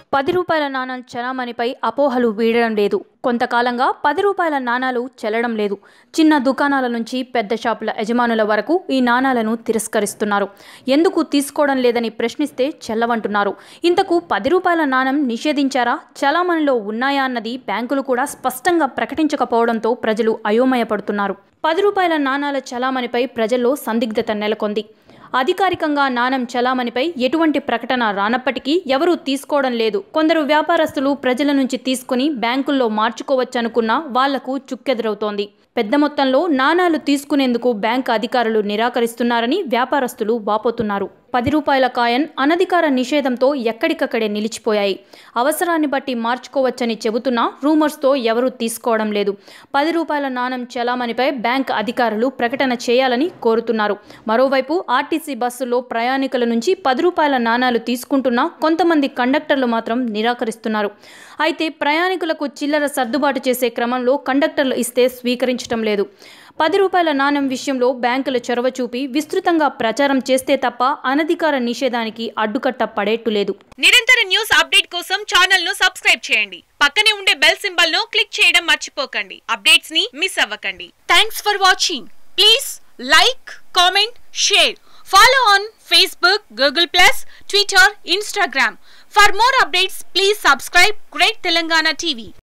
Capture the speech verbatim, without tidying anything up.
పది రూపాయల నాణాల చలామణిపై అపోహలు వీడడం లేదు. కొంతకాలంగా పది రూపాయల నాణాలు చెల్లడం లేదు. చిన్న దుకాణాల నుంచి పెద్ద షాపుల యజమానుల వరకు ఈ నాణాలను తిరస్కరిస్తున్నారు. ఎందుకు తీసుకోవడం లేదని ప్రశ్నిస్తే చెల్లవంటున్నారు. ఇంతకు పది రూపాయల నాణం నిషేధించారా, చలామణిలో ఉన్నాయా అన్నది బ్యాంకులు కూడా స్పష్టంగా ప్రకటించకపోవడంతో ప్రజలు అయోమయపడుతున్నారు. పది రూపాయల నాణాల చలామణిపై ప్రజల్లో సందిగ్ధత నెలకొంది. అధికారికంగా నాణం చలామణిపై ఎటువంటి ప్రకటన రానప్పటికీ ఎవరూ తీసుకోవడం లేదు. కొందరు వ్యాపారస్తులు ప్రజల నుంచి తీసుకుని బ్యాంకుల్లో మార్చుకోవచ్చనుకున్నా వాళ్లకు చుక్కెదురవుతోంది. పెద్ద మొత్తంలో నాణాలు తీసుకునేందుకు బ్యాంకు అధికారులు నిరాకరిస్తున్నారని వ్యాపారస్తులు వాపోతున్నారు. పది రూపాయల కాయిన్ అనధికార నిషేధంతో ఎక్కడికక్కడే నిలిచిపోయాయి. అవసరాన్ని బట్టి మార్చుకోవచ్చని చెబుతున్నా రూమర్స్తో ఎవరూ తీసుకోవడం లేదు. పది రూపాయల నాణం చలామణిపై బ్యాంక్ అధికారులు ప్రకటన చేయాలని కోరుతున్నారు. మరోవైపు ఆర్టీసీ బస్సుల్లో ప్రయాణికుల నుంచి పది రూపాయల నాణాలు తీసుకుంటున్నా కొంతమంది కండక్టర్లు మాత్రం నిరాకరిస్తున్నారు. అయితే ప్రయాణికులకు చిల్లర సర్దుబాటు చేసే క్రమంలో కండక్టర్లు ఇస్తే స్వీకరించడం లేదు. పది రూపాయల నాణం విషయంలో బ్యాంకుల చొరవ చూపి విస్తృతంగా ప్రచారం చేస్తే తప్ప అనధికార నిషేధానికి అడ్డుకట్ట పడేట్టు లేదు. నిరంతర న్యూస్ అప్డేట్ కోసం ఛానల్ ను సబ్స్క్రైబ్ చేయండి. పక్కనే ఉండే బెల్ సింబల్ ను క్లిక్ చేయడం మర్చిపోకండి. అప్డేట్స్ ని మిస్ అవ్వకండి. Thanks for watching. Please like, comment, share. Follow on Facebook, Google plus, Twitter, Instagram. For more updates, please subscribe Great Telangana T V.